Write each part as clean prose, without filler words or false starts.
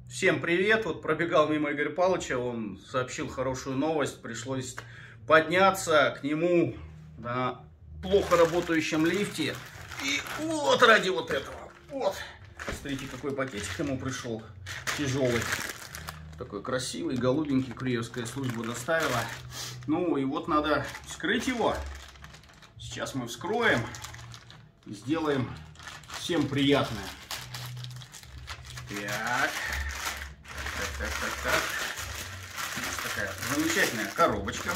Всем привет! Вот пробегал мимо Игоря Павловича, он сообщил хорошую новость, пришлось подняться к нему на плохо работающем лифте. И вот ради вот этого, вот, смотрите, какой пакетик ему пришел, тяжелый, такой красивый, голубенький, курьерская служба доставила. Ну и вот надо вскрыть его. Сейчас мы вскроем и сделаем всем приятное. Так. Так. У нас такая замечательная коробочка.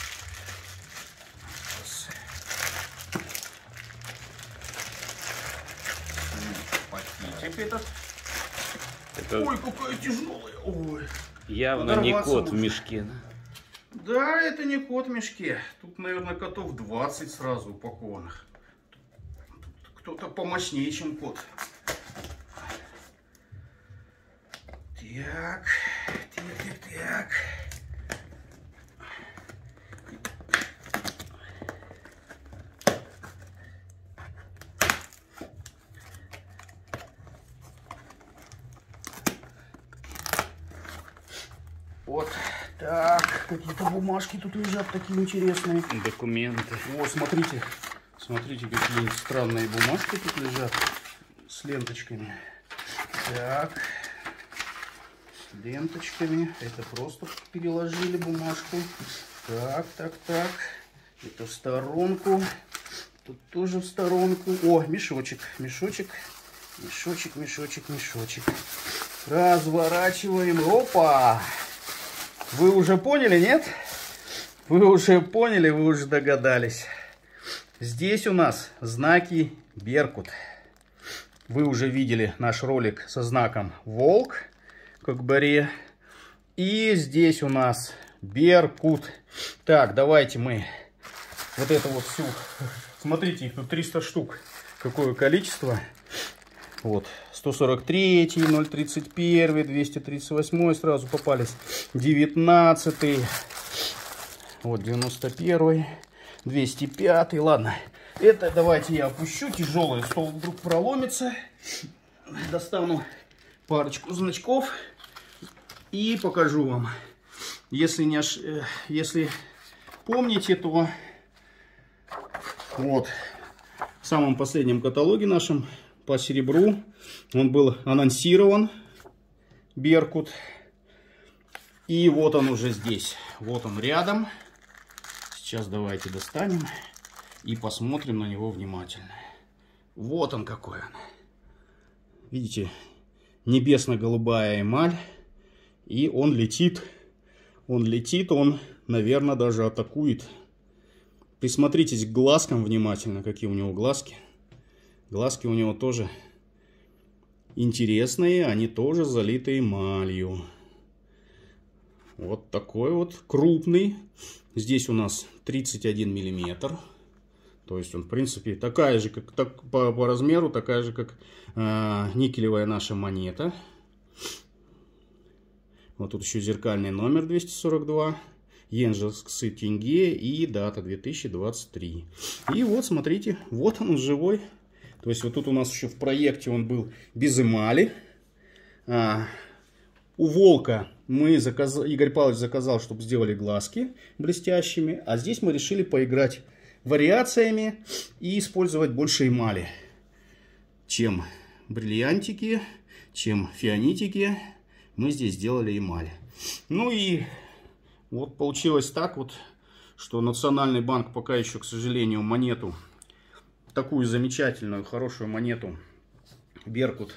Пакетик этот. Ой, какая тяжелая. Ой. Явно не кот в мешке. Да, это не кот в мешке. Тут, наверное, котов 20 сразу упакованных. Кто-то помощнее, чем кот. Так. Вот так, какие-то бумажки тут лежат такие интересные. Документы. О, смотрите, какие странные бумажки тут лежат с ленточками. Так. Ленточками. Это просто переложили бумажку. Так. Это в сторонку. Тут тоже в сторонку. О, мешочек. Разворачиваем. Опа! Вы уже поняли, нет? Вы уже поняли, вы уже догадались. Здесь у нас знаки Беркут. Вы уже видели наш ролик со знаком волк, как баре. И здесь у нас Беркут. Так, давайте мы вот это вот всю... Смотрите, их тут 300 штук. Какое количество. Вот, 143, 031, 238 сразу попались. 19, вот 91, 205. Ладно, это давайте я опущу. Тяжелый стол вдруг проломится. Достану парочку значков и покажу вам. Если помните, то вот в самом последнем каталоге нашем по серебру он был анонсирован, Беркут. И вот он уже здесь. Вот он рядом. Сейчас давайте достанем и посмотрим на него внимательно. Вот он какой он. Видите, небесно-голубая эмаль. И он летит. Он, наверное, даже атакует. Присмотритесь к глазкам внимательно, какие у него глазки. Глазки у него тоже интересные, они тоже залиты эмалью. Вот такой вот крупный. Здесь у нас 31 миллиметр. То есть он, в принципе, такая же, как по размеру, такая же, как никелевая наша монета. Вот тут еще зеркальный номер 242. Йенжексы тенге и дата 2023. И вот, смотрите, вот он живой. То есть вот тут у нас еще в проекте он был без эмали. У волка Игорь Павлович заказал, чтобы сделали глазки блестящими. А здесь мы решили поиграть вариациями и использовать больше эмали, чем бриллиантики, чем фианитики. Мы здесь сделали эмаль. Ну и вот получилось так вот, что Национальный банк пока еще, к сожалению, монету, такую замечательную, хорошую монету Беркут.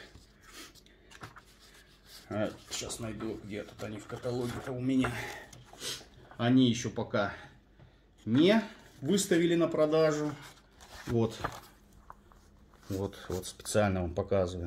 Сейчас найду, где тут они в каталоге-то у меня. Они еще пока не выставили на продажу. Вот специально вам показываю.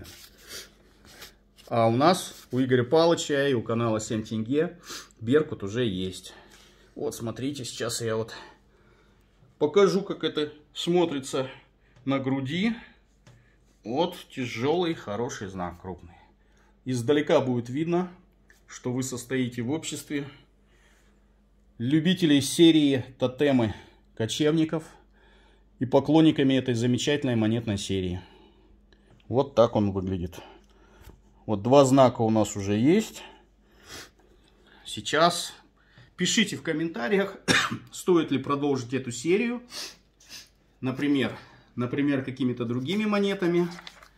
А у нас, у Игоря Павловича и у канала 7 тенге Беркут уже есть. Вот смотрите, сейчас я вот покажу, как это смотрится на груди. Вот тяжелый, хороший знак, крупный. Издалека будет видно, что вы состоите в обществе любителей серии тотемы кочевников и поклонниками этой замечательной монетной серии. Вот так он выглядит. Вот 2 знака у нас уже есть. Сейчас пишите в комментариях, стоит ли продолжить эту серию. Например, какими-то другими монетами.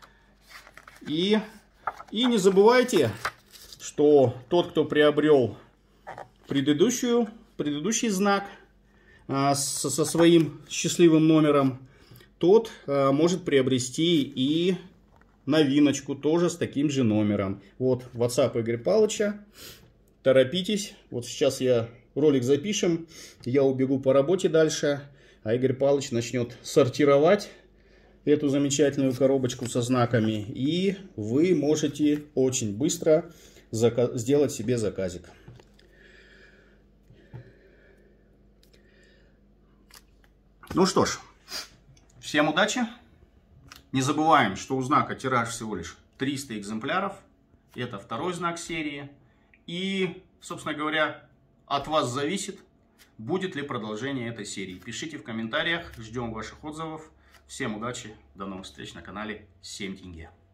И не забывайте, что тот, кто приобрел предыдущий знак со своим счастливым номером, тот может приобрести и новиночку тоже с таким же номером. Вот WhatsApp Игоря Павловича. Торопитесь. Вот сейчас ролик запишем, я убегу по работе дальше, а Игорь Павлович начнет сортировать эту замечательную коробочку со знаками, и вы можете очень быстро сделать себе заказик. Ну что ж, всем удачи. Не забываем, что у знака тираж всего лишь 300 экземпляров. Это второй знак серии. И, собственно говоря, от вас зависит, будет ли продолжение этой серии. Пишите в комментариях, ждем ваших отзывов. Всем удачи, до новых встреч на канале 7 тенге.